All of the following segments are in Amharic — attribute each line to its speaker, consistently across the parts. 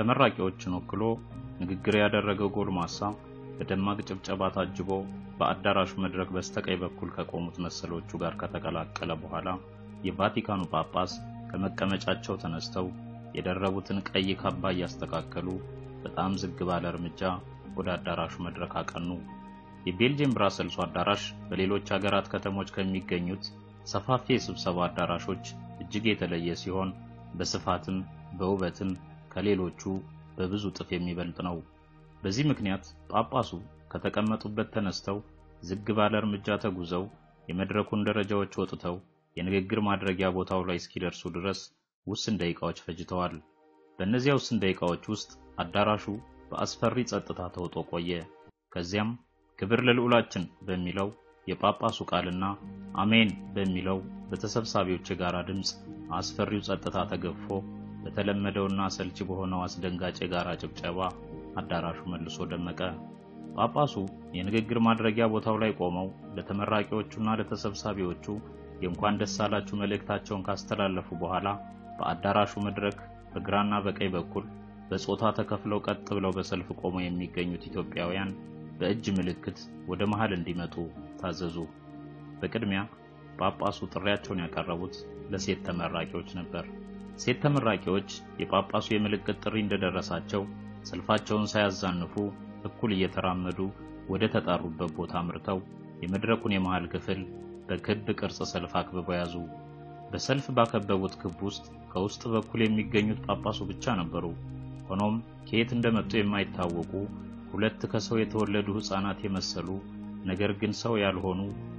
Speaker 1: ተመራቂዎችን ወክሎ ንግግር ያደረገው ጎልማሳ በደማቅ ጭብጨባ ታጅቦ በአዳራሹ መድረክ በስተቀኝ በኩል ከቆሙት መሰሎቹ ጋር ከተቀላቀለ በኋላ የቫቲካኑ ጳጳስ ከመቀመጫቸው ተነስተው የደረቡትን ቀይ ካባ ያስተካከሉ በጣም ዝግ ባለ እርምጃ ወደ አዳራሹ መድረክ አቀኑ። የቤልጂየም ብራሰልስ አዳራሽ በሌሎች ሀገራት ከተሞች ከሚገኙት ሰፋፊ የስብሰባ አዳራሾች እጅግ የተለየ ሲሆን በስፋትም በውበትም ከሌሎቹ በብዙ ጥፍ የሚበልጥ ነው። በዚህ ምክንያት ጳጳሱ ከተቀመጡበት ተነስተው ዝግ ባለ እርምጃ ተጉዘው የመድረኩን ደረጃዎች ወጥተው የንግግር ማድረጊያ ቦታው ላይ እስኪደርሱ ድረስ ውስን ደቂቃዎች ፈጅተዋል። በእነዚያ ውስን ደቂቃዎች ውስጥ አዳራሹ በአስፈሪ ጸጥታ ተውጦ ቆየ። ከዚያም ክብር ለልዑላችን በሚለው የጳጳሱ ቃልና አሜን በሚለው በተሰብሳቢዎች የጋራ ድምጽ አስፈሪው ጸጥታ ተገፎ በተለመደውና አሰልቺ በሆነው አስደንጋጭ የጋራ ጭብጨባ አዳራሹ መልሶ ደመቀ። ጳጳሱ የንግግር ማድረጊያ ቦታው ላይ ቆመው ለተመራቂዎቹና ለተሰብሳቢዎቹ የእንኳን ደስ አላችሁ መልእክታቸውን ካስተላለፉ በኋላ በአዳራሹ መድረክ በግራና በቀኝ በኩል በጾታ ተከፍለው ቀጥ ብለው በሰልፍ ቆመው የሚገኙት ኢትዮጵያውያን በእጅ ምልክት ወደ መሃል እንዲመጡ ታዘዙ። በቅድሚያ ጳጳሱ ጥሪያቸውን ያቀረቡት ለሴት ተመራቂዎች ነበር። ሴት ተመራቂዎች የጳጳሱ የምልክት ጥሪ እንደደረሳቸው ሰልፋቸውን ሳያዛንፉ እኩል እየተራመዱ ወደ ተጣሩበት ቦታ አምርተው የመድረኩን የመሃል ክፍል በክብ ቅርጽ ሰልፍ አክብበው ያዙ። በሰልፍ ባከበቡት ክብ ውስጥ ከውስጥ በኩል የሚገኙት ጳጳሱ ብቻ ነበሩ። ሆኖም ከየት እንደመጡ የማይታወቁ ሁለት ከሰው የተወለዱ ሕፃናት የመሰሉ ነገር ግን ሰው ያልሆኑ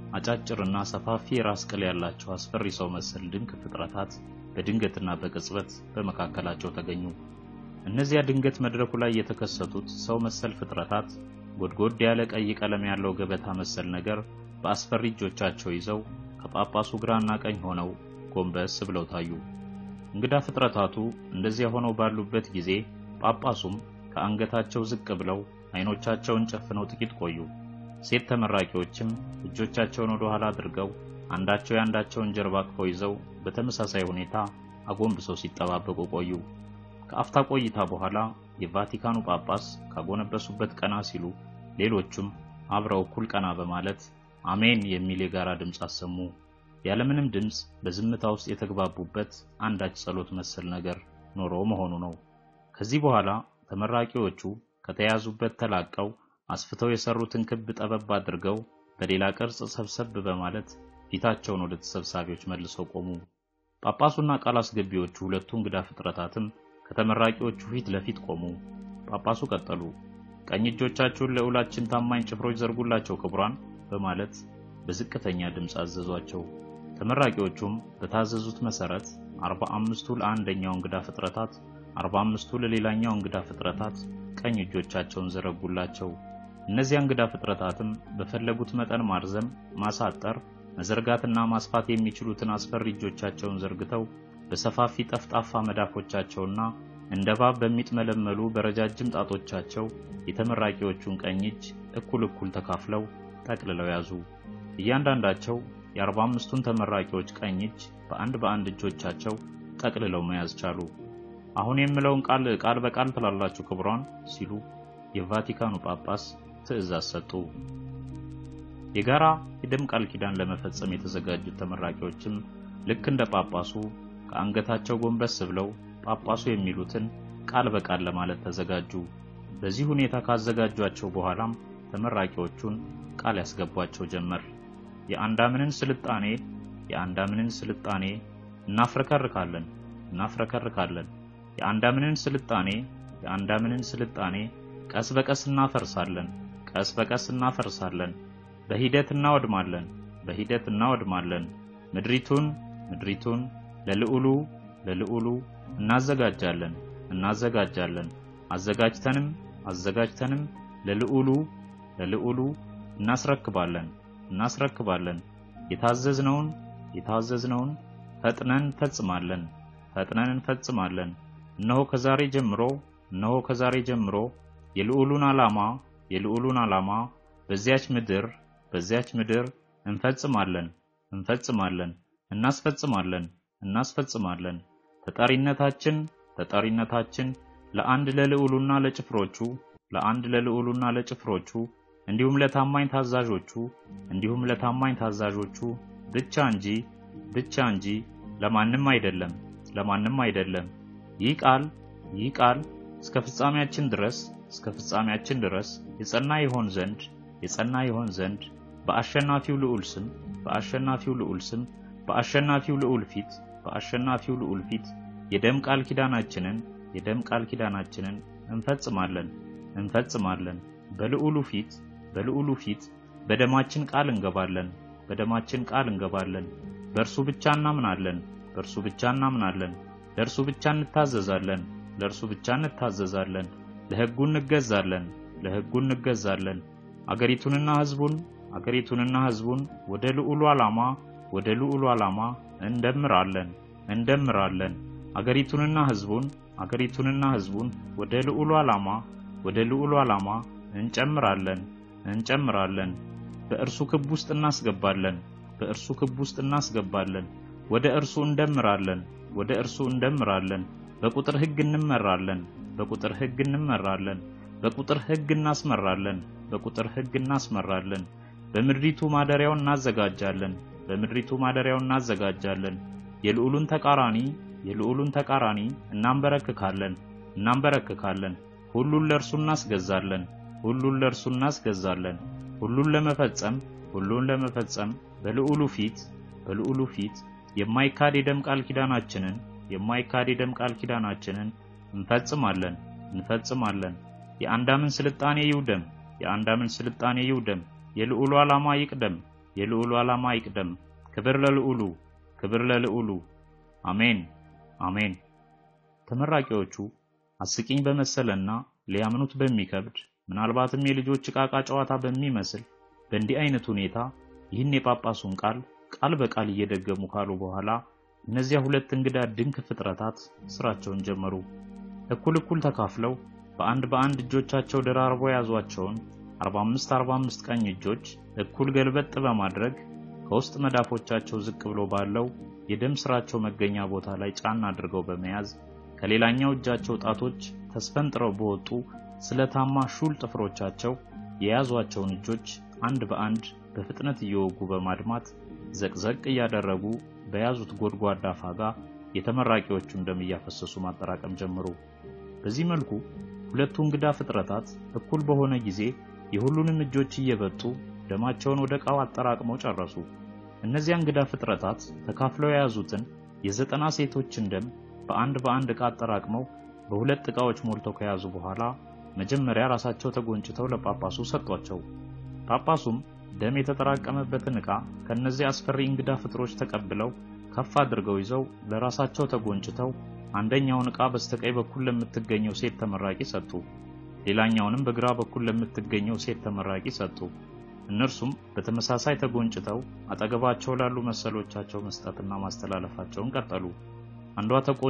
Speaker 1: አጫጭርና ሰፋፊ ራስ ቅል ያላቸው አስፈሪ ሰው መሰል ድንቅ ፍጥረታት በድንገትና በቅጽበት በመካከላቸው ተገኙ። እነዚያ ድንገት መድረኩ ላይ የተከሰቱት ሰው መሰል ፍጥረታት ጎድጎድ ያለ ቀይ ቀለም ያለው ገበታ መሰል ነገር በአስፈሪ እጆቻቸው ይዘው ከጳጳሱ ግራና ቀኝ ሆነው ጎንበስ ብለው ታዩ። እንግዳ ፍጥረታቱ እንደዚያ ሆነው ባሉበት ጊዜ ጳጳሱም ከአንገታቸው ዝቅ ብለው አይኖቻቸውን ጨፍነው ጥቂት ቆዩ። ሴት ተመራቂዎችም እጆቻቸውን ወደ ኋላ አድርገው አንዳቸው ያንዳቸውን ጀርባ አቅፈው ይዘው በተመሳሳይ ሁኔታ አጎንብሰው ሲጠባበቁ ቆዩ። ከአፍታ ቆይታ በኋላ የቫቲካኑ ጳጳስ ካጎነበሱበት ቀና ሲሉ ሌሎቹም አብረው እኩል ቀና በማለት አሜን የሚል የጋራ ድምጽ አሰሙ። ያለምንም ድምጽ በዝምታ ውስጥ የተግባቡበት አንዳች ጸሎት መሰል ነገር ኖሮ መሆኑ ነው። ከዚህ በኋላ ተመራቂዎቹ ከተያዙበት ተላቀው አስፍተው የሰሩትን ክብ ጠበብ አድርገው በሌላ ቅርጽ ሰብሰብ በማለት ፊታቸውን ወደ ተሰብሳቢዎች መልሰው ቆሙ። ጳጳሱና ቃል አስገቢዎቹ ሁለቱ እንግዳ ፍጥረታትም ከተመራቂዎቹ ፊት ለፊት ቆሙ። ጳጳሱ ቀጠሉ። ቀኝ እጆቻችሁን ለልዑላችን ታማኝ ጭፍሮች ዘርጉላቸው ክቡራን በማለት በዝቅተኛ ድምጽ አዘዟቸው። ተመራቂዎቹም በታዘዙት መሰረት 45ቱ ለአንደኛው እንግዳ ፍጥረታት 45ቱ ለሌላኛው እንግዳ ፍጥረታት ቀኝ እጆቻቸውን ዘረጉላቸው። እነዚያ እንግዳ ፍጥረታትም በፈለጉት መጠን ማርዘም፣ ማሳጠር፣ መዘርጋትና ማስፋት የሚችሉትን አስፈሪ እጆቻቸውን ዘርግተው በሰፋፊ ጠፍጣፋ መዳፎቻቸውና እንደ እባብ በሚጥመለመሉ በረጃጅም ጣቶቻቸው የተመራቂዎቹን ቀኝ እጅ እኩል ተካፍለው ጠቅልለው ያዙ። እያንዳንዳቸው የ45ቱን ተመራቂዎች ቀኝ እጅ በአንድ እጆቻቸው ጠቅልለው መያዝ ቻሉ። አሁን የምለውን ቃል በቃል ትላላችሁ ክቡራን ሲሉ የቫቲካኑ ጳጳስ ትዕዛዝ ሰጡ። የጋራ የደም ቃል ኪዳን ለመፈጸም የተዘጋጁት ተመራቂዎችም ልክ እንደ ጳጳሱ ከአንገታቸው ጎንበስ ብለው ጳጳሱ የሚሉትን ቃል በቃል ለማለት ተዘጋጁ። በዚህ ሁኔታ ካዘጋጇቸው በኋላም ተመራቂዎቹን ቃል ያስገቧቸው ጀመር። የአንዳምንን ስልጣኔ እናፍረከርካለን። የአንዳምንን ስልጣኔ ቀስ በቀስ እናፈርሳለን። በሂደት እናወድማለን። ምድሪቱን ለልዑሉ እናዘጋጃለን። አዘጋጅተንም ለልዑሉ እናስረክባለን። የታዘዝነውን ፈጥነን እንፈጽማለን። እነሆ ከዛሬ ጀምሮ የልዑሉን ዓላማ በዚያች ምድር እንፈጽማለን፣ እናስፈጽማለን። ተጠሪነታችን ለአንድ ለልዑሉና ለጭፍሮቹ ለአንድ ለልዑሉና ለጭፍሮቹ እንዲሁም ለታማኝ ታዛዦቹ ብቻ እንጂ ለማንም አይደለም። ይህ ቃል እስከ ፍጻሜያችን ድረስ የጸና ይሆን ዘንድ በአሸናፊው ልዑል ፊት የደም ቃል ኪዳናችንን እንፈጽማለን። በልዑሉ ፊት በደማችን ቃል እንገባለን። በእርሱ ብቻ እናምናለን። ለእርሱ ብቻ እንታዘዛለን። ለሕጉ እንገዛለን። አገሪቱንና ሕዝቡን ወደ ልዑሉ ዓላማ እንደምራለን። አገሪቱንና ሕዝቡን ወደ ልዑሉ ዓላማ እንጨምራለን። በእርሱ ክብ ውስጥ እናስገባለን። ወደ እርሱ እንደምራለን። በቁጥር ሕግ እንመራለን። በቁጥር ሕግ እናስመራለን። በምድሪቱ ማደሪያውን እናዘጋጃለን። የልዑሉን ተቃራኒ እናንበረክካለን። ሁሉን ለእርሱ እናስገዛለን። ሁሉን ለመፈጸም በልዑሉ ፊት የማይካድ የደም ቃል ኪዳናችንን እንፈጽማለን። የአንዳምን ስልጣኔ ይውደም። የልዑሉ ዓላማ ይቅደም። ክብር ለልዑሉ። አሜን። ተመራቂዎቹ አስቂኝ በመሰለና ሊያምኑት በሚከብድ ምናልባትም የልጆች ዕቃቃ ጨዋታ በሚመስል በእንዲህ አይነት ሁኔታ ይህን የጳጳሱን ቃል በቃል እየደገሙ ካሉ በኋላ እነዚያ ሁለት እንግዳ ድንቅ ፍጥረታት ስራቸውን ጀመሩ። እኩል ተካፍለው በአንድ እጆቻቸው ደራርበው ያዟቸውን 45 ቀኝ እጆች እኩል ገልበጥ በማድረግ ከውስጥ መዳፎቻቸው ዝቅ ብሎ ባለው የደም ስራቸው መገኛ ቦታ ላይ ጫና አድርገው በመያዝ ከሌላኛው እጃቸው ጣቶች ተስፈንጥረው በወጡ ስለታማ ሹል ጥፍሮቻቸው የያዟቸውን እጆች አንድ በአንድ በፍጥነት እየወጉ በማድማት ዘቅዘቅ እያደረጉ በያዙት ጎድጓዳ ፋጋ የተመራቂዎቹን ደም እያፈሰሱ ማጠራቀም ጀመሩ። በዚህ መልኩ ሁለቱ እንግዳ ፍጥረታት እኩል በሆነ ጊዜ የሁሉንም እጆች እየበጡ ደማቸውን ወደ ዕቃው አጠራቅመው ጨረሱ። እነዚያ እንግዳ ፍጥረታት ተካፍለው የያዙትን የ90 ሴቶችን ደም በአንድ ዕቃ አጠራቅመው በሁለት ዕቃዎች ሞልተው ከያዙ በኋላ መጀመሪያ ራሳቸው ተጎንጭተው ለጳጳሱ ሰጧቸው። ጳጳሱም ደም የተጠራቀመበትን ዕቃ ከነዚህ አስፈሪ እንግዳ ፍጥሮች ተቀብለው ከፍ አድርገው ይዘው ለራሳቸው ተጎንጭተው አንደኛውን ዕቃ በስተቀኝ በኩል ለምትገኘው ሴት ተመራቂ ሰጡ። ሌላኛውንም በግራ በኩል ለምትገኘው ሴት ተመራቂ ሰጡ። እነርሱም በተመሳሳይ ተጎንጭተው አጠገባቸው ላሉ መሰሎቻቸው መስጠትና ማስተላለፋቸውን ቀጠሉ። አንዷ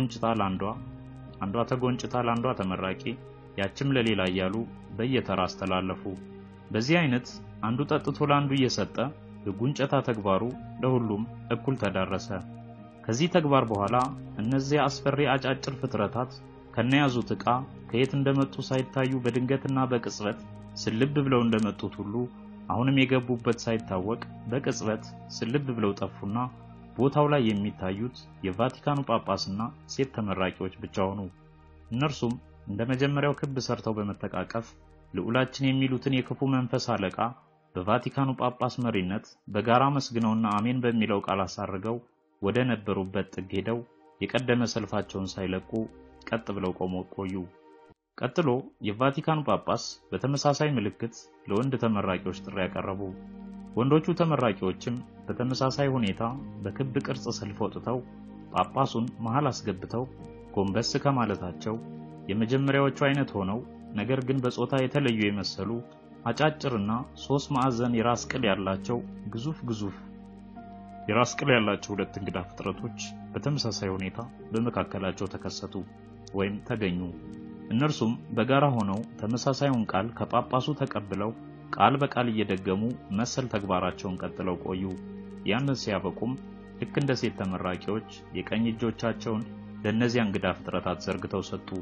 Speaker 1: ተጎንጭታ ለአንዷ ተመራቂ፣ ያችም ለሌላ እያሉ በየተራ አስተላለፉ። በዚህ አይነት አንዱ ጠጥቶ ለአንዱ እየሰጠ የጉንጨታ ተግባሩ ለሁሉም እኩል ተዳረሰ። ከዚህ ተግባር በኋላ እነዚያ አስፈሪ አጫጭር ፍጥረታት ከነያዙት ዕቃ ከየት እንደመጡ ሳይታዩ በድንገትና በቅጽበት ስልብ ብለው እንደመጡት ሁሉ አሁንም የገቡበት ሳይታወቅ በቅጽበት ስልብ ብለው ጠፉና ቦታው ላይ የሚታዩት የቫቲካኑ ጳጳስና ሴት ተመራቂዎች ብቻ ሆኑ። እነርሱም እንደመጀመሪያው ክብ ሰርተው በመተቃቀፍ ልዑላችን የሚሉትን የክፉ መንፈስ አለቃ በቫቲካኑ ጳጳስ መሪነት በጋራ መስግነውና አሜን በሚለው ቃል አሳርገው ወደ ነበሩበት ጥግ ሄደው የቀደመ ሰልፋቸውን ሳይለቁ ቀጥ ብለው ቆዩ። ቀጥሎ የቫቲካኑ ጳጳስ በተመሳሳይ ምልክት ለወንድ ተመራቂዎች ጥሪ ያቀረቡ። ወንዶቹ ተመራቂዎችም በተመሳሳይ ሁኔታ በክብ ቅርጽ ሰልፍ ወጥተው ጳጳሱን መሃል አስገብተው ጎንበስ ከማለታቸው የመጀመሪያዎቹ አይነት ሆነው ነገር ግን በጾታ የተለዩ የመሰሉ አጫጭርና 3 ማዕዘን የራስ ቅል ያላቸው ግዙፍ የራስ ቅል ያላቸው ሁለት እንግዳ ፍጥረቶች በተመሳሳይ ሁኔታ በመካከላቸው ተከሰቱ ወይም ተገኙ። እነርሱም በጋራ ሆነው ተመሳሳዩን ቃል ከጳጳሱ ተቀብለው ቃል በቃል እየደገሙ መሰል ተግባራቸውን ቀጥለው ቆዩ። ያንን ሲያበቁም ልክ እንደ ሴት ተመራቂዎች የቀኝ እጆቻቸውን ለነዚያ እንግዳ ፍጥረታት ዘርግተው ሰጡ።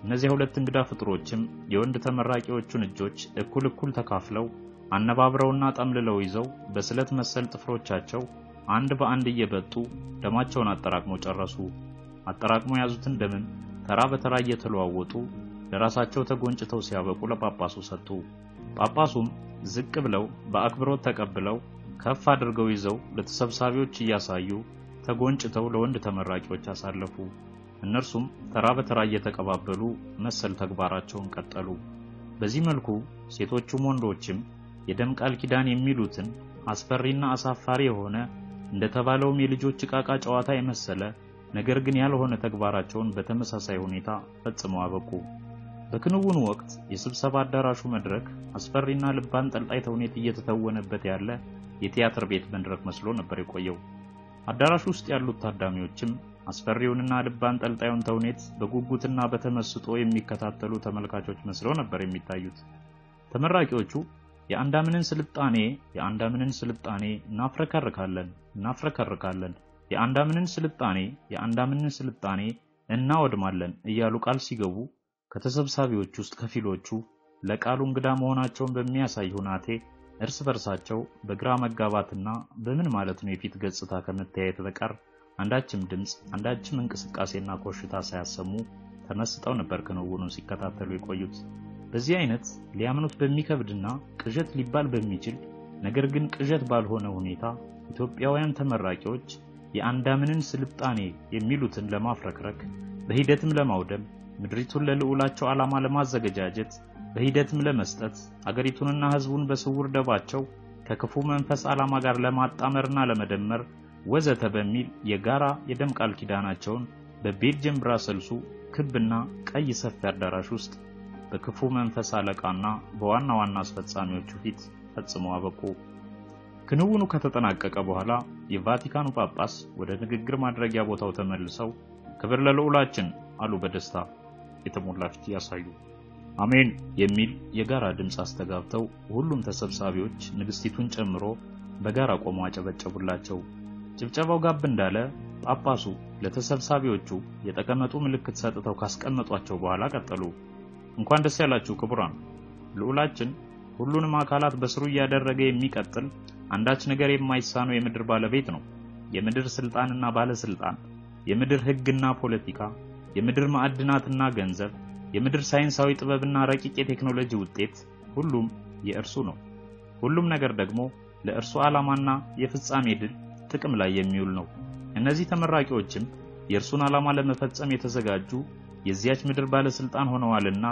Speaker 1: እነዚህ ሁለት እንግዳ ፍጥሮችም የወንድ ተመራቂዎቹን እጆች እኩል ተካፍለው አነባብረውና ጠምልለው ይዘው በስለት መሰል ጥፍሮቻቸው አንድ በአንድ እየበጡ ደማቸውን አጠራቅመው ጨረሱ። አጠራቅመው ያዙትን ደምም ተራ በተራ እየተለዋወጡ ለራሳቸው ተጎንጭተው ሲያበቁ ለጳጳሱ ሰጡ። ጳጳሱም ዝቅ ብለው በአክብሮት ተቀብለው ከፍ አድርገው ይዘው ለተሰብሳቢዎች እያሳዩ ተጎንጭተው ለወንድ ተመራቂዎች አሳለፉ። እነርሱም ተራ በተራ እየተቀባበሉ መሰል ተግባራቸውን ቀጠሉ። በዚህ መልኩ ሴቶቹም ወንዶችም የደም ቃል ኪዳን የሚሉትን አስፈሪና አሳፋሪ የሆነ እንደተባለውም የልጆች ዕቃቃ ጨዋታ የመሰለ ነገር ግን ያልሆነ ተግባራቸውን በተመሳሳይ ሁኔታ ፈጽመው አበቁ። በክንውኑ ወቅት የስብሰባ አዳራሹ መድረክ አስፈሪና ልብ አንጠልጣይ ተውኔት እየተተወነበት ያለ የቲያትር ቤት መድረክ መስሎ ነበር የቆየው። አዳራሹ ውስጥ ያሉት ታዳሚዎችም አስፈሪውንና ልብ አንጠልጣዩን ተውኔት በጉጉትና በተመስጦ የሚከታተሉ ተመልካቾች መስለው ነበር የሚታዩት። ተመራቂዎቹ የአንዳምንን ስልጣኔ እናፍረከርካለን የአንዳምንን ስልጣኔ እናወድማለን እያሉ ቃል ሲገቡ ከተሰብሳቢዎች ውስጥ ከፊሎቹ ለቃሉ እንግዳ መሆናቸውን በሚያሳይ ሁናቴ እርስ በርሳቸው በግራ መጋባትና በምን ማለት ነው የፊት ገጽታ ከመተያየት በቀር አንዳችም ድምጽ አንዳችም እንቅስቃሴና ኮሽታ ሳያሰሙ ተመስጠው ነበር ክንውኑን ሲከታተሉ የቆዩት። በዚህ አይነት ሊያምኑት በሚከብድና ቅዠት ሊባል በሚችል ነገር ግን ቅዠት ባልሆነ ሁኔታ ኢትዮጵያውያን ተመራቂዎች የአንዳምንን ስልጣኔ የሚሉትን ለማፍረክረክ በሂደትም ለማውደም ምድሪቱን ለልዑላቸው ዓላማ ለማዘጋጀት በሂደትም ለመስጠት አገሪቱንና ሕዝቡን በስውር ደባቸው ከክፉ መንፈስ ዓላማ ጋር ለማጣመርና ለመደመር ወዘተ በሚል የጋራ የደም ቃል ኪዳናቸውን በቤልጅየም ብራሰልሱ ክብና ቀይ ሰፊ አዳራሽ ውስጥ በክፉ መንፈስ አለቃና በዋና ዋና አስፈጻሚዎቹ ፊት ፈጽመው አበቁ። ክንውኑ ከተጠናቀቀ በኋላ የቫቲካኑ ጳጳስ ወደ ንግግር ማድረጊያ ቦታው ተመልሰው ክብር ለልዑላችን አሉ በደስታ የተሞላ ፊት ያሳዩ። አሜን የሚል የጋራ ድምጽ አስተጋብተው ሁሉም ተሰብሳቢዎች ንግስቲቱን ጨምሮ በጋራ ቆመው አጨበጨቡላቸው። ጭብጨባው ጋብ እንዳለ ጳጳሱ ለተሰብሳቢዎቹ የተቀመጡ ምልክት ሰጥተው ካስቀመጧቸው በኋላ ቀጠሉ። እንኳን ደስ ያላችሁ ክቡራን፣ ልዑላችን ሁሉንም አካላት በስሩ ያደረገ የሚቀጥል አንዳች ነገር የማይሳነው የምድር ባለቤት ነው። የምድር ስልጣንና ባለስልጣን፣ የምድር ህግና ፖለቲካ፣ የምድር ማዕድናትና ገንዘብ፣ የምድር ሳይንሳዊ ጥበብና ረቂቅ የቴክኖሎጂ ውጤት ሁሉም የእርሱ ነው። ሁሉም ነገር ደግሞ ለእርሱ ዓላማና የፍጻሜ ድል ጥቅም ላይ የሚውል ነው። እነዚህ ተመራቂዎችም የእርሱን ዓላማ ለመፈጸም የተዘጋጁ የዚያች ምድር ባለስልጣን ሆነዋልና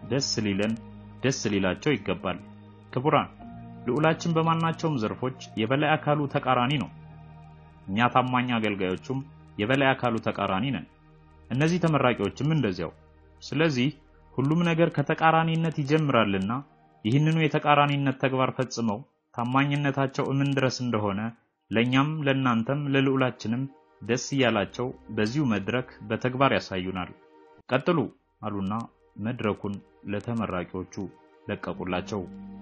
Speaker 1: ደስ ሊላቸው ይገባል። ክቡራን፣ ልዑላችን በማናቸውም ዘርፎች የበላይ አካሉ ተቃራኒ ነው። እኛ ታማኝ አገልጋዮቹም የበላይ አካሉ ተቃራኒ ነን። እነዚህ ተመራቂዎችም እንደዚያው። ስለዚህ ሁሉም ነገር ከተቃራኒነት ይጀምራልና ይህንኑ የተቃራኒነት ተግባር ፈጽመው ታማኝነታቸው ምን ድረስ እንደሆነ ለኛም ለናንተም ለልዑላችንም ደስ ይያላቸው በዚሁ መድረክ በተግባር ያሳዩናል። ቀጥሉ አሉና መድረኩን ለተመራቂዎቹ ለቀቁላቸው።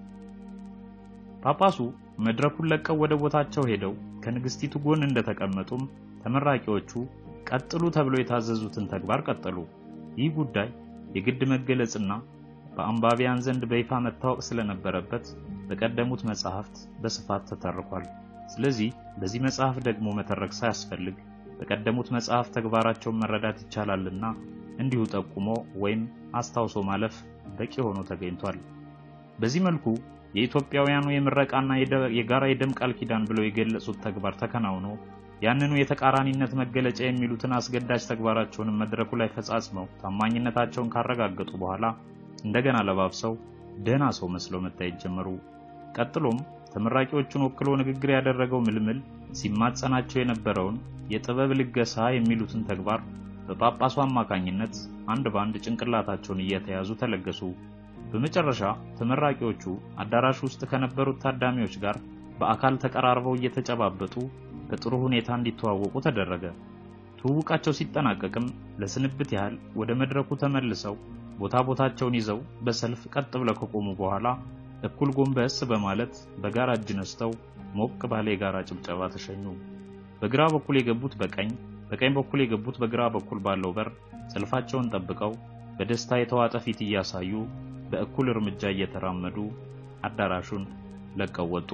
Speaker 1: ጳጳሱ መድረኩን ለቀው ወደ ቦታቸው ሄደው ከንግስቲቱ ጎን እንደተቀመጡም ተመራቂዎቹ ቀጥሉ ተብለው የታዘዙትን ተግባር ቀጠሉ። ይህ ጉዳይ የግድ መገለጽና በአንባቢያን ዘንድ በይፋ መታወቅ ስለነበረበት በቀደሙት መጻሕፍት በስፋት ተተርኳል። ስለዚህ በዚህ መጽሐፍ ደግሞ መተረክ ሳያስፈልግ በቀደሙት መጽሐፍ ተግባራቸውን መረዳት ይቻላልና እንዲሁ ጠቁሞ ወይም አስታውሶ ማለፍ በቂ ሆኖ ተገኝቷል። በዚህ መልኩ የኢትዮጵያውያኑ የምረቃና የጋራ የደም ቃል ኪዳን ብለው የገለጹት ተግባር ተከናውኖ ያንኑ የተቃራኒነት መገለጫ የሚሉትን አስገዳጅ ተግባራቸውን መድረኩ ላይ ፈጻጽመው ታማኝነታቸውን ካረጋገጡ በኋላ እንደገና ለባብሰው ደህና ሰው መስለው መታየት ጀመሩ። ቀጥሎም ተመራቂዎቹን ወክሎ ንግግር ያደረገው ምልምል ሲማጸናቸው የነበረውን የጥበብ ልገሳ የሚሉትን ተግባር በጳጳሱ አማካኝነት አንድ ባንድ ጭንቅላታቸውን እየተያዙ ተለገሱ። በመጨረሻ ተመራቂዎቹ አዳራሽ ውስጥ ከነበሩት ታዳሚዎች ጋር በአካል ተቀራርበው እየተጨባበጡ በጥሩ ሁኔታ እንዲተዋወቁ ተደረገ። ትውውቃቸው ሲጠናቀቅም ለስንብት ያህል ወደ መድረኩ ተመልሰው ቦታቸውን ይዘው በሰልፍ ቀጥ ብለው ከቆሙ በኋላ እኩል ጎንበስ በማለት በጋራ እጅ ነስተው ሞቅ ባለ የጋራ ጭብጨባ ተሸኙ። በግራ በኩል የገቡት በቀኝ በኩል የገቡት በግራ በኩል ባለው በር ሰልፋቸውን ጠብቀው በደስታ የተዋጠ ፊት እያሳዩ በእኩል እርምጃ እየተራመዱ አዳራሹን ለቀው ወጡ።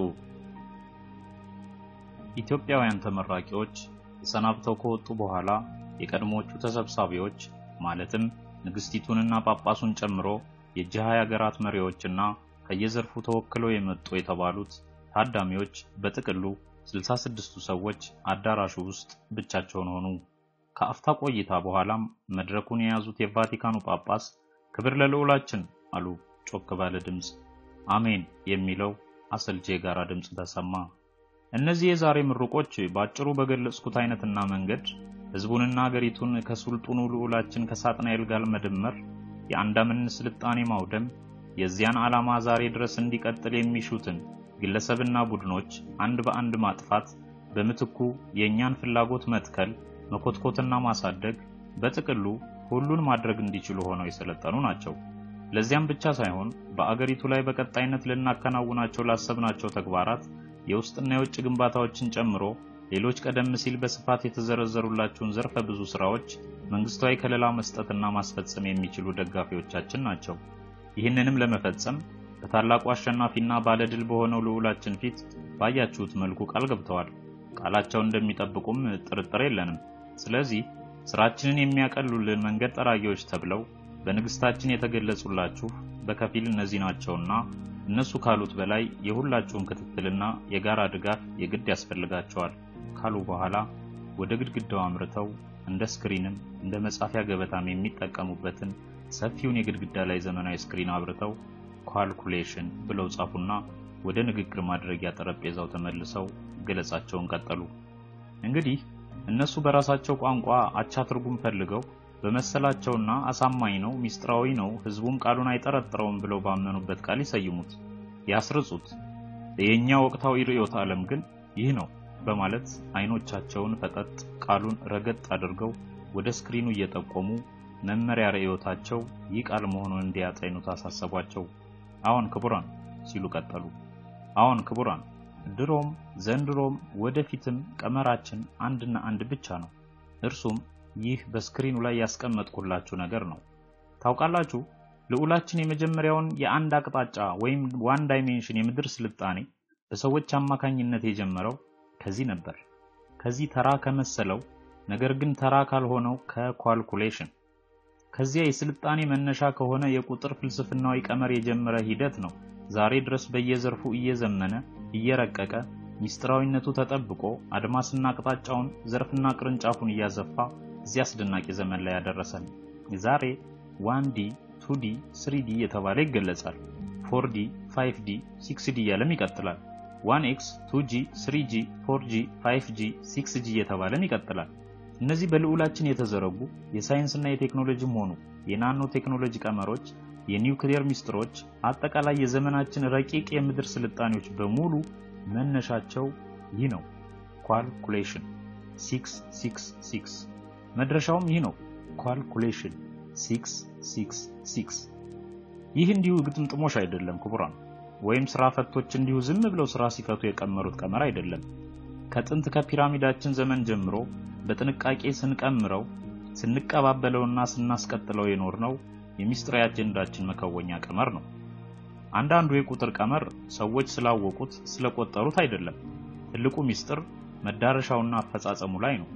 Speaker 1: ኢትዮጵያውያን ተመራቂዎች ተሰናብተው ከወጡ በኋላ የቀድሞቹ ተሰብሳቢዎች ማለትም ንግስቲቱንና ጳጳሱን ጨምሮ የጂ20 ሀገራት መሪዎችና ከየዘርፉ ተወክለው የመጡ የተባሉት ታዳሚዎች በጥቅሉ 66ቱ ሰዎች አዳራሹ ውስጥ ብቻቸውን ሆኑ። ከአፍታ ቆይታ በኋላም መድረኩን የያዙት የቫቲካኑ ጳጳስ ክብር ለልዑላችን አሉ ጮክ ባለ ድምጽ። አሜን የሚለው አሰልቺ የጋራ ድምጽ ተሰማ። እነዚህ የዛሬ ምሩቆች ባጭሩ በገለጽኩት አይነትና መንገድ ህዝቡንና ሀገሪቱን ከሱልጣኑ ልዑላችን ከሳጥናኤል ጋር መደመር፣ የአንዳምን ስልጣኔ ማውደም፣ የዚያን ዓላማ ዛሬ ድረስ እንዲቀጥል የሚሹትን ግለሰብና ቡድኖች አንድ በአንድ ማጥፋት፣ በመትኩ የኛን ፍላጎት መትከል፣ መኮትኮትና ማሳደግ፣ በጥቅሉ ሁሉን ማድረግ እንዲችሉ ሆነው የሰለጠኑ ናቸው። ለዚያም ብቻ ሳይሆን በአገሪቱ ላይ በቀጣይነት ልናከናውናቸው ላሰብናቸው ተግባራት የውስጥና የውጭ ግንባታዎችን ጨምሮ ሌሎች ቀደም ሲል በስፋት የተዘረዘሩላቸውን ዘርፈ ብዙ ስራዎች መንግስታዊ ከለላ መስጠትና ማስፈጸም የሚችሉ ደጋፊዎቻችን ናቸው። ይህንንም ለመፈጸም በታላቁ አሸናፊና ባለድል በሆነው ልዑላችን ፊት ባያችሁት መልኩ ቃል ገብተዋል። ቃላቸውን እንደሚጠብቁም ጥርጥር የለንም። ስለዚህ ስራችንን የሚያቀሉልን መንገድ ጠራጊዎች ተብለው በንግስታችን የተገለጹላችሁ በከፊል እነዚህ ናቸውና እነሱ ካሉት በላይ የሁላችሁም ክትትልና የጋራ ድጋፍ የግድ ያስፈልጋቸዋል ካሉ በኋላ ወደ ግድግዳው አምርተው እንደ ስክሪንም እንደ መጻፊያ ገበታም የሚጠቀሙበትን ሰፊውን የግድግዳ ላይ ዘመናዊ ስክሪን አብርተው ካልኩሌሽን ብለው ጻፉና ወደ ንግግር ማድረጊያ ጠረጴዛው ተመልሰው ገለጻቸውን ቀጠሉ። እንግዲህ እነሱ በራሳቸው ቋንቋ አቻ ትርጉም ፈልገው በመሰላቸውና አሳማኝ ነው፣ ሚስጥራዊ ነው፣ ህዝቡም ቃሉን አይጠረጥረውም ብለው ባመኑበት ቃል ይሰይሙት፣ ያስርጹት። የኛ ወቅታዊ ርዕዮተ ዓለም ግን ይህ ነው በማለት አይኖቻቸውን ፈጠጥ ቃሉን ረገጥ አድርገው ወደ ስክሪኑ እየጠቆሙ መመሪያ ርዕዮታቸው ይህ ቃል መሆኑን እንዲያጠኑት አሳሰቧቸው። አዎን ክቡራን ሲሉ ቀጠሉ። አዎን ክቡራን፣ ድሮም ዘንድሮም ወደፊትም ቀመራችን አንድና አንድ ብቻ ነው። እርሱም ይህ በስክሪኑ ላይ ያስቀመጥኩላችሁ ነገር ነው። ታውቃላችሁ ልዑላችን የመጀመሪያውን የአንድ አቅጣጫ ወይም ዋን ዳይሜንሽን የምድር ስልጣኔ በሰዎች አማካኝነት የጀመረው ከዚህ ነበር። ከዚህ ተራ ከመሰለው ነገር ግን ተራ ካልሆነው ከካልኩሌሽን፣ ከዚያ የስልጣኔ መነሻ ከሆነ የቁጥር ፍልስፍናዊ ቀመር የጀመረ ሂደት ነው ዛሬ ድረስ በየዘርፉ እየዘመነ እየረቀቀ ሚስጥራዊነቱ ተጠብቆ አድማስና አቅጣጫውን ዘርፍና ቅርንጫፉን እያዘፋ እዚያ አስደናቂ ዘመን ላይ ያደረሰን። ዛሬ 1D 2D 3D የተባለ ይገለጻል። 4D 5D 6D ያለም ይቀጥላል። 1X 2G 3G 4G 5G 6G የተባለም ይቀጥላል። እነዚህ በልዑላችን የተዘረጉ የሳይንስና የቴክኖሎጂም ሆኑ የናኖ ቴክኖሎጂ ቀመሮች፣ የኒውክሊየር ሚስጥሮች፣ አጠቃላይ የዘመናችን ረቂቅ የምድር ስልጣኔዎች በሙሉ መነሻቸው ይህ ነው፣ ካልኩሌሽን 666። መድረሻውም ይህ ነው፣ ካልኩሌሽን 666። ይህ እንዲሁ ግጥምጥሞሽ አይደለም ክቡራን፣ ወይም ስራ ፈቶች እንዲሁ ዝም ብለው ስራ ሲፈቱ የቀመሩት ቀመር አይደለም። ከጥንት ከፒራሚዳችን ዘመን ጀምሮ በጥንቃቄ ስንቀምረው ስንቀባበለውና ስናስቀጥለው የኖርነው የሚስጥራዊ አጀንዳችን መከወኛ ቀመር ነው። አንዳንዱ የቁጥር ቀመር ሰዎች ስላወቁት ስለቆጠሩት አይደለም። ትልቁ ሚስጥር መዳረሻውና አፈጻጸሙ ላይ ነው።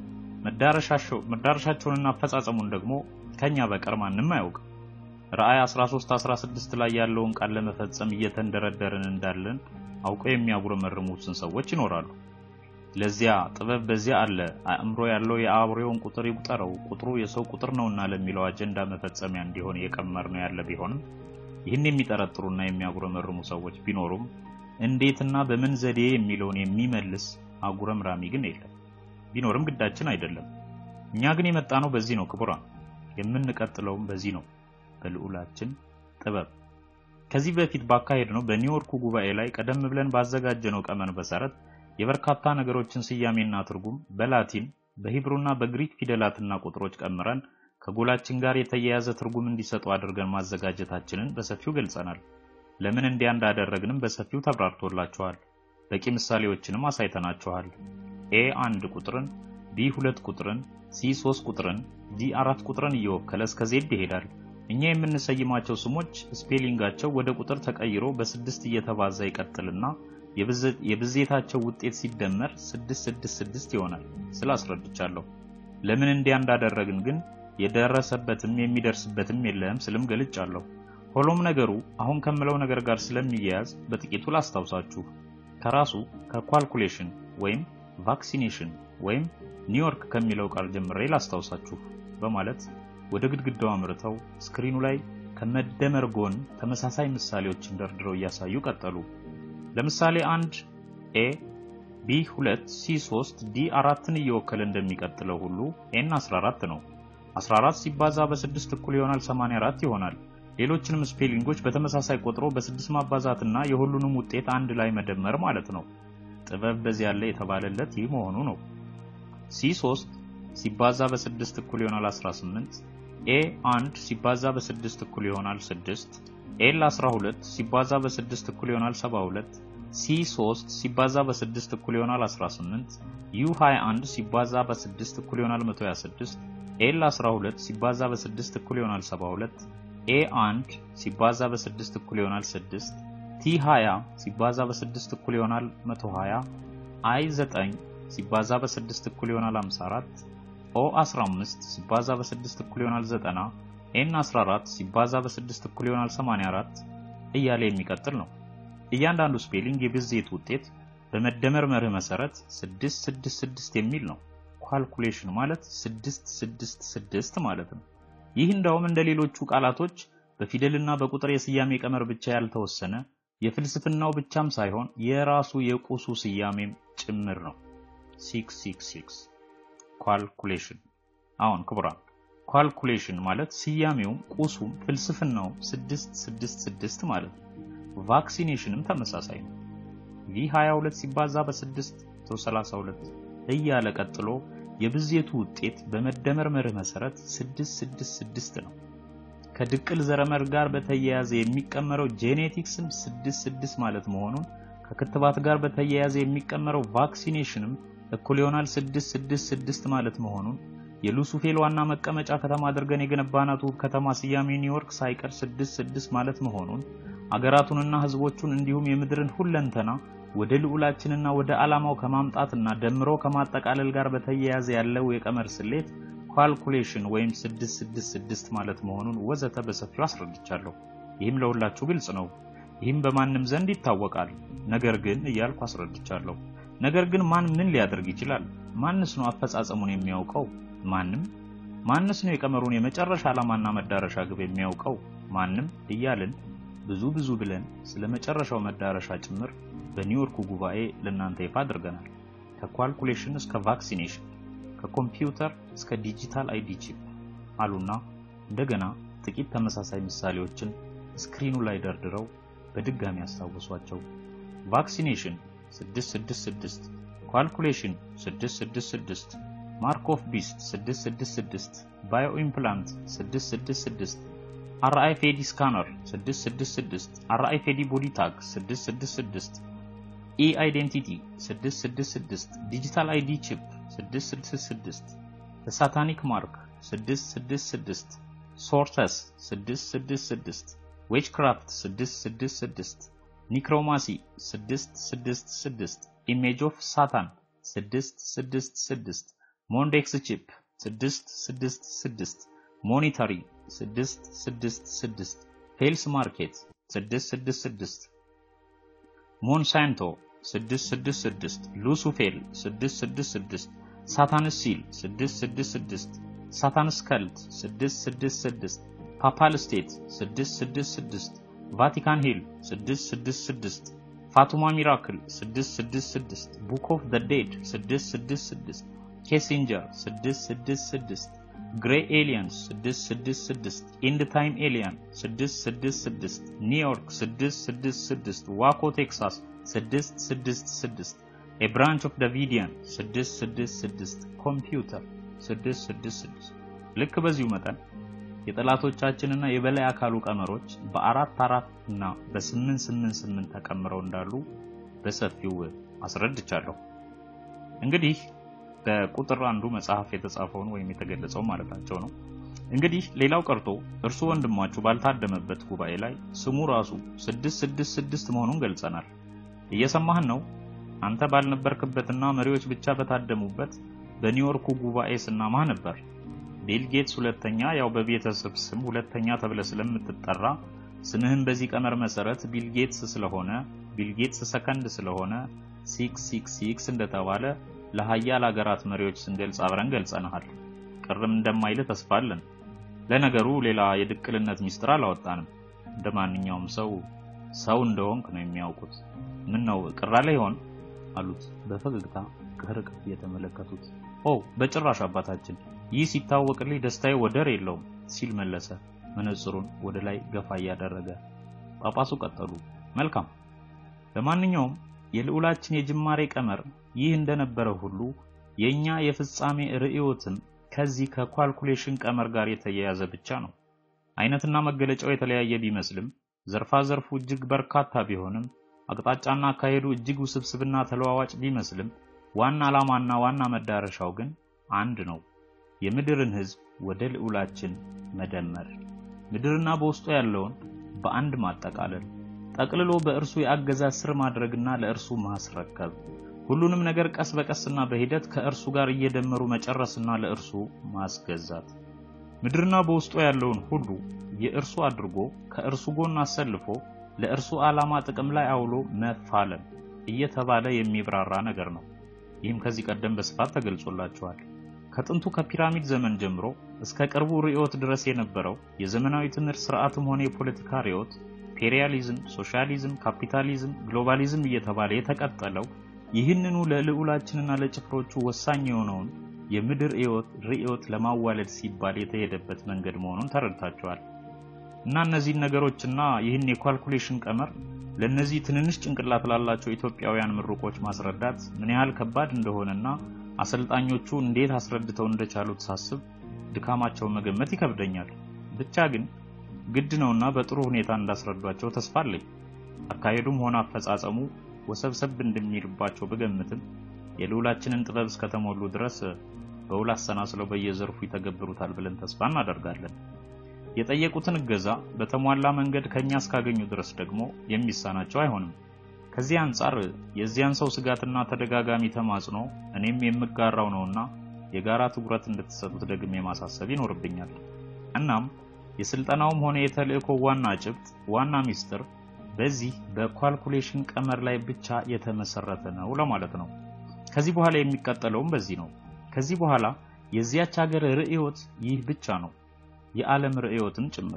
Speaker 1: መዳረሻቸውንና አፈጻጸሙን ደግሞ ከኛ በቀር ማንም አያውቅ። ራእይ 13:16 ላይ ያለውን ቃል ለመፈጸም እየተንደረደርን እንዳለን አውቀው የሚያጉረመርሙትን ሰዎች ይኖራሉ። ለዚያ ጥበብ በዚያ አለ፣ አእምሮ ያለው የአብሬውን ቁጥር ይቁጠረው፣ ቁጥሩ የሰው ቁጥር ነውና ለሚለው አጀንዳ መፈጸሚያ እንዲሆን የቀመር ነው ያለ ቢሆንም ይህን የሚጠረጥሩና የሚያጉረመርሙ ሰዎች ቢኖሩም እንዴትና በምን ዘዴ የሚለውን የሚመልስ አጉረምራሚ ግን የለም። ቢኖርም ግዳችን አይደለም። እኛ ግን የመጣነው በዚህ ነው ክቡራን፣ የምንቀጥለውም በዚህ ነው፣ በልዑላችን ጥበብ። ከዚህ በፊት ባካሄድነው በኒውዮርኩ ጉባኤ ላይ ቀደም ብለን ባዘጋጀነው ቀመር መሰረት የበርካታ ነገሮችን ስያሜና ትርጉም በላቲን በሂብሩና በግሪክ ፊደላትና ቁጥሮች ቀምረን ከጎላችን ጋር የተያያዘ ትርጉም እንዲሰጡ አድርገን ማዘጋጀታችንን በሰፊው ገልጸናል። ለምን እንዲያ እንዳደረግንም በሰፊው ተብራርቶላችኋል። በቂ ምሳሌዎችንም አሳይተናችኋል። A1 ቁጥርን፣ B2 ቁጥርን፣ C3 ቁጥርን፣ D4 ቁጥርን እየወከለ እስከ Z ይሄዳል። እኛ የምንሰይማቸው ስሞች ስፔሊንጋቸው ወደ ቁጥር ተቀይሮ በ6 እየተባዛ ይቀጥልና የብዜታቸው ውጤት ሲደመር 666 ይሆናል ስላስረድቻለሁ። ለምን እንዲያ እንዳደረግን ግን የደረሰበትም የሚደርስበትም የለም ስልም ገልጫለሁ። ሆሎም ነገሩ አሁን ከምለው ነገር ጋር ስለሚያያዝ በጥቂቱ ላስታውሳችሁ። ከራሱ ከኳልኩሌሽን ወይም ቫክሲኔሽን ወይም ኒውዮርክ ከሚለው ቃል ጀምሬ ላስታውሳችሁ በማለት ወደ ግድግዳው አምርተው ስክሪኑ ላይ ከመደመር ጎን ተመሳሳይ ምሳሌዎችን ደርድረው እያሳዩ ቀጠሉ። ለምሳሌ 1 A B 2 C 3 D 4ን እየወከለ እንደሚቀጥለው ሁሉ N 14 ነው። 14 ሲባዛ በ6 እኩል ይሆናል 84 ይሆናል። ሌሎችንም ስፔሊንጎች በተመሳሳይ ቆጥሮ በ6 ማባዛትና የሁሉንም ውጤት አንድ ላይ መደመር ማለት ነው። ጥበብ በዚህ ያለ የተባለለት ይህ መሆኑ ነው። C3 ሲባዛ በ6 እኩል ይሆናል 18፣ A1 ሲባዛ በ6 እኩል ይሆናል 6፣ L12 ሲባዛ በ6 እኩል ይሆናል 72፣ C3 ሲባዛ በ6 እኩል ይሆናል 18፣ U21 ሲባዛ በ6 እኩል ይሆናል 126፣ L12 ሲባዛ በ6 እኩል ይሆናል 72፣ A1 ሲባዛ በ6 እኩል ይሆናል 6፣ T20 ሲባዛ በ6 እኩል ይሆናል 120፣ I9 ሲባዛ በ6 እኩል ይሆናል 54፣ O15 ሲባዛ በ6 እኩል ይሆናል 90፣ N14 ሲባዛ በ6 እኩል ይሆናል 84 እያለ የሚቀጥል ነው። እያንዳንዱ ስፔሊንግ የብዜት ውጤት በመደመር መርህ መሰረት 666 የሚል ነው። ካልኩሌሽን ማለት 666 ማለት ነው። ይህ እንደውም እንደሌሎቹ ቃላቶች በፊደልና በቁጥር የስያሜ ቀመር ብቻ ያልተወሰነ የፍልስፍናው ብቻም ሳይሆን የራሱ የቁሱ ስያሜም ጭምር ነው። 666 ካልኩሌሽን። አሁን ክቡራን ካልኩሌሽን ማለት ስያሜውም ቁሱም ፍልስፍናው 666 ማለት ነው። ቫክሲኔሽንም ተመሳሳይ ነው። V22 ሲባዛ በ6 32 እያለ ቀጥሎ የብዜቱ ውጤት በመደመር መርህ መሰረት 666 ነው። ከድቅል ዘረመር ጋር በተያያዘ የሚቀመረው ጄኔቲክስም 66 ማለት መሆኑን ከክትባት ጋር በተያያዘ የሚቀመረው ቫክሲኔሽንም እኩል ይሆናል 666 ማለት መሆኑን የሉሱፌል ዋና መቀመጫ ከተማ አድርገን የገነባናቱ ከተማ ስያሜ ኒውዮርክ ሳይቀር 66 ማለት መሆኑን አገራቱንና ህዝቦቹን እንዲሁም የምድርን ሁለንተና ወደ ልዑላችንና ወደ ዓላማው ከማምጣትና ደምሮ ከማጠቃለል ጋር በተያያዘ ያለው የቀመር ስሌት ካልኩሌሽን ወይም 666 ማለት መሆኑን ወዘተ በሰፊው አስረድቻለሁ። ይህም ለሁላችሁ ግልጽ ነው። ይህም በማንም ዘንድ ይታወቃል። ነገር ግን እያልኩ አስረድቻለሁ። ነገር ግን ማን ምን ሊያደርግ ይችላል? ማንስ ነው አፈጻጸሙን የሚያውቀው? ማንም። ማንስ ነው የቀመሩን የመጨረሻ ዓላማና መዳረሻ ግብ የሚያውቀው? ማንም እያልን ብዙ ብለን ስለመጨረሻው መዳረሻ ጭምር በኒውዮርኩ ጉባኤ ለናንተ ይፋ አድርገናል። ከኳልኩሌሽን እስከ ቫክሲኔሽን፣ ከኮምፒውተር እስከ ዲጂታል አይዲ ቺፕ አሉና እንደገና ጥቂት ተመሳሳይ ምሳሌዎችን ስክሪኑ ላይ ደርድረው በድጋሚ ያስታውሷቸው። ቫክሲኔሽን 666፣ ኳልኩሌሽን 666፣ ማርኮፍ ቢስት 666፣ ባዮ ኢምፕላንት 666፣ RFID ስካነር 666፣ RFID ቦዲ ታግ 666፣ e-አይዴንቲቲ 666፣ ዲጂታል አይዲ ቺፕ 666፣ ሳታኒክ ማርክ 666፣ ሶርተስ 666፣ ዌችክራፍት 666፣ ኒክሮማሲ 666፣ ኢሜጅ ኦፍ ሳታን 666፣ ሞንዴክስ ቺፕ 666፣ ሞኒተሪ 666፣ ፌልስ ማርኬት 666፣ ሞንሳንቶ 666፣ ሉሱፌል 666፣ ሳታንስ ሲል 666፣ ሳታንስ ከልት 666፣ ፓፓል ስቴት 666፣ ቫቲካን ሂል 666፣ ፋቱማ ሚራክል 666፣ ቡክ ኦፍ ዘ ዴድ 666፣ ኬሲንጀር 666፣ ግሬ ኤሊያንስ 666፣ ኢንድ ታይም ኤሊያን 666፣ ኒውዮርክ 666፣ ዋኮ ቴክሳስ 666፣ a branch of Davidian 666፣ ኮምፒውተር 666። ልክ በዚሁ መጠን የጠላቶቻችንና የበላይ አካሉ ቀመሮች በ4 እና በ888 ተቀምረው እንዳሉ በሰፊው አስረድቻለሁ። እንግዲህ በቁጥር አንዱ መጽሐፍ የተጻፈውን ወይም የተገለጸው ማለታቸው ነው እንግዲህ ሌላው ቀርቶ እርሱ ወንድማችሁ ባልታደመበት ጉባኤ ላይ ስሙ ራሱ 666 መሆኑን ገልጸናል። እየሰማህን ነው? አንተ ባልነበርክበትና መሪዎች ብቻ በታደሙበት በኒውዮርኩ ጉባኤ ስናማህ ነበር። ቢል ጌትስ ሁለተኛ ያው በቤተሰብ ስም ሁለተኛ ተብለ ስለምትጠራ ስምህን በዚህ ቀመር መሰረት ቢል ጌትስ ስለሆነ ቢል ጌትስ ሰከንድ ስለሆነ 666 እንደተባለ ለሃያል ሀገራት መሪዎች ስንገልጽ አብረን ገልጸናል። ቅርም እንደማይል ተስፋለን። ለነገሩ ሌላ የድቅልነት ሚስጥር አላወጣንም። እንደማንኛውም ሰው እንደሆንክ ነው የሚያውቁት። ምን ነው ቅራለ ይሆን አሉት በፈገግታ ከርቀት እየተመለከቱት። በጭራሽ አባታችን፣ ይህ ሲታወቅልኝ ደስታዬ ወደር የለውም ሲል መለሰ፣ መነጽሩን ወደ ላይ ገፋ ያደረገ። ጳጳሱ ቀጠሉ። መልካም፣ ለማንኛውም የልዑላችን የጅማሬ ቀመር ይህ እንደነበረ ሁሉ የኛ የፍጻሜ ርዕዮትም ከዚህ ከኳልኩሌሽን ቀመር ጋር የተያያዘ ብቻ ነው። አይነትና መገለጫው የተለያየ ቢመስልም ዘርፉ እጅግ በርካታ ቢሆንም አቅጣጫና አካሄዱ እጅግ ውስብስብና ተለዋዋጭ ቢመስልም ዋና ዓላማና ዋና መዳረሻው ግን አንድ ነው። የምድርን ሕዝብ ወደ ልዑላችን መደመር፣ ምድርና በውስጡ ያለውን በአንድ ማጠቃለል፣ ጠቅልሎ በእርሱ የአገዛዝ ስር ማድረግና ለእርሱ ማስረከብ፣ ሁሉንም ነገር ቀስ በቀስና በሂደት ከእርሱ ጋር እየደመሩ መጨረስና ለእርሱ ማስገዛት፣ ምድርና በውስጡ ያለውን ሁሉ የእርሱ አድርጎ ከእርሱ ጎን አሰልፎ ለእርሱ ዓላማ ጥቅም ላይ አውሎ መፋለም እየተባለ የሚብራራ ነገር ነው። ይህም ከዚህ ቀደም በስፋት ተገልጾላችኋል። ከጥንቱ ከፒራሚድ ዘመን ጀምሮ እስከ ቅርቡ ርዕዮት ድረስ የነበረው የዘመናዊ ትምህርት ስርዓትም ሆነ የፖለቲካ ርዕዮት ኢምፔሪያሊዝም፣ ሶሻሊዝም፣ ካፒታሊዝም፣ ግሎባሊዝም እየተባለ የተቀጠለው ይህንኑ ለልዑላችንና ለጭፍሮቹ ወሳኝ የሆነውን የምድር ርዕዮት ለማዋለድ ሲባል የተሄደበት መንገድ መሆኑን ተረድታችኋል። እና እነዚህ ነገሮችና ይህን የኳልኩሌሽን ቀመር ለነዚህ ትንንሽ ጭንቅላት ላላቸው ኢትዮጵያውያን ምሩቆች ማስረዳት ምን ያህል ከባድ እንደሆነና አሰልጣኞቹ እንዴት አስረድተው እንደቻሉት ሳስብ ድካማቸውን መገመት ይከብደኛል። ብቻ ግን ግድ ነውና በጥሩ ሁኔታ እንዳስረዷቸው ተስፋ አለኝ። አካሄዱም ሆነ አፈጻጸሙ ወሰብሰብ እንደሚልባቸው በገምትም የልዑላችንን ጥበብ እስከተሞሉ ድረስ በውል አሰናስለው በየዘርፉ ይተገብሩታል ብለን ተስፋ እናደርጋለን። የጠየቁትን እገዛ በተሟላ መንገድ ከኛ እስካገኙ ድረስ ደግሞ የሚሳናቸው አይሆንም። ከዚህ አንፃር የዚያን ሰው ስጋትና ተደጋጋሚ ተማጽኖ እኔም የምጋራው ነውና የጋራ ትኩረት እንድትሰጡት ደግሜ ማሳሰብ ይኖርብኛል። እናም የስልጠናውም ሆነ የተልእኮ ዋና ጭብጥ ዋና ሚስጥር በዚህ በኳልኩሌሽን ቀመር ላይ ብቻ የተመሰረተ ነው ለማለት ነው። ከዚህ በኋላ የሚቀጥለውም በዚህ ነው። ከዚህ በኋላ የዚያች ሀገር ርዕዮት ይህ ብቻ ነው፣ የዓለም ርዕዮትም ጭምር።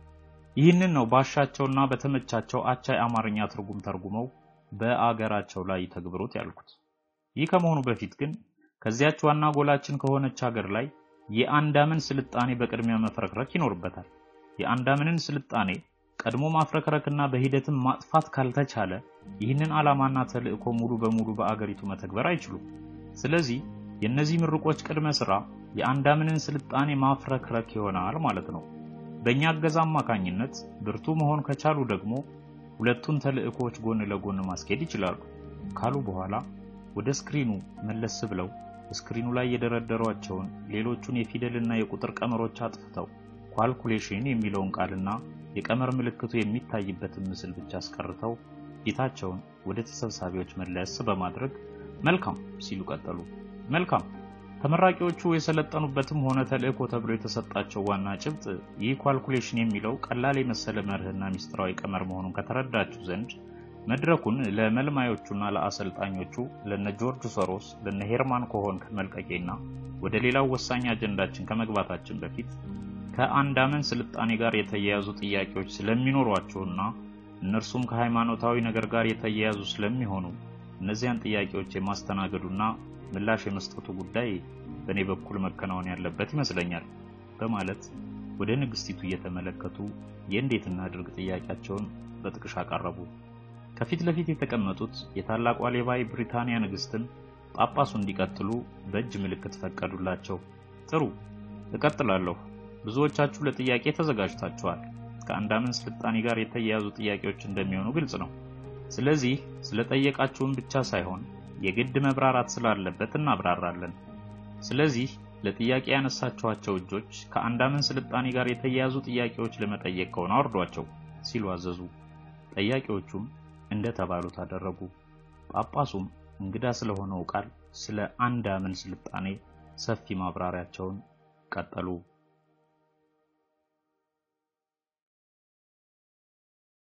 Speaker 1: ይህንን ነው ባሻቸውና በተመቻቸው አቻ የአማርኛ ትርጉም ተርጉመው በአገራቸው ላይ ተግብሮት ያልኩት። ይህ ከመሆኑ በፊት ግን ከዚያች ዋና ጎላችን ከሆነች ሀገር ላይ የአንዳምን ስልጣኔ በቅድሚያ መፍረክረክ ይኖርበታል። የአንዳምንን ስልጣኔ ቀድሞ ማፍረክረክና በሂደትም ማጥፋት ካልተቻለ ይህንን ዓላማና ተልእኮ ሙሉ በሙሉ በአገሪቱ መተግበር አይችሉም። ስለዚህ የነዚህ ምርቆች ቅድመ ስራ የአንዳምንን ስልጣኔ ማፍረክረክ ይሆናል ማለት ነው። በእኛ እገዛ አማካኝነት ብርቱ መሆን ከቻሉ ደግሞ ሁለቱን ተልእኮች ጎን ለጎን ማስኬድ ይችላሉ ካሉ በኋላ ወደ ስክሪኑ መለስ ብለው ስክሪኑ ላይ የደረደሯቸውን ሌሎቹን የፊደልና የቁጥር ቀመሮች አጥፍተው ኳልኩሌሽን የሚለውን ቃልና የቀመር ምልክቱ የሚታይበትን ምስል ብቻ አስቀርተው ፊታቸውን ወደ ተሰብሳቢዎች መለስ በማድረግ መልካም ሲሉ ቀጠሉ። መልካም ተመራቂዎቹ የሰለጠኑበትም ሆነ ተልእኮ ተብሎ የተሰጣቸው ዋና ጭብጥ ይህ ኳልኩሌሽን የሚለው ቀላል የመሰለ መርህና ሚስጥራዊ ቀመር መሆኑን ከተረዳችሁ ዘንድ መድረኩን ለመልማዮቹና ለአሰልጣኞቹ ለነ ጆርጅ ሶሮስ ለነ ሄርማን ኮሆን ከመልቀቄና ወደ ሌላው ወሳኝ አጀንዳችን ከመግባታችን በፊት ከአንዳምን ስልጣኔ ጋር የተያያዙ ጥያቄዎች ስለሚኖሯቸውና እነርሱም ከሃይማኖታዊ ነገር ጋር የተያያዙ ስለሚሆኑ እነዚያን ጥያቄዎች የማስተናገዱና ምላሽ የመስጠቱ ጉዳይ በኔ በኩል መከናወን ያለበት ይመስለኛል በማለት ወደ ንግስቲቱ እየተመለከቱ የእንዴትና ድርግ ጥያቄያቸውን በጥቅሻ አቀረቡ። ከፊት ለፊት የተቀመጡት የታላቋ ሌባ ብሪታንያ ንግስትን ጳጳሱ እንዲቀጥሉ በእጅ ምልክት ፈቀዱላቸው። ጥሩ እቀጥላለሁ። ብዙዎቻችሁ ለጥያቄ ተዘጋጅታችኋል። ከአንዳምን ስልጣኔ ጋር የተያያዙ ጥያቄዎች እንደሚሆኑ ግልጽ ነው። ስለዚህ ስለጠየቃችሁን ብቻ ሳይሆን የግድ መብራራት ስላለበት እናብራራለን። ስለዚህ ለጥያቄ ያነሳቸዋቸው እጆች ከአንዳምን ስልጣኔ ጋር የተያያዙ ጥያቄዎች ለመጠየቅ ከሆነ አወርዷቸው ሲሉ አዘዙ። ጠያቂዎቹም እንደተባሉት አደረጉ። ጳጳሱም እንግዳ ስለሆነው ቃል ስለ አንዳምን ስልጣኔ ሰፊ ማብራሪያቸውን ቀጠሉ።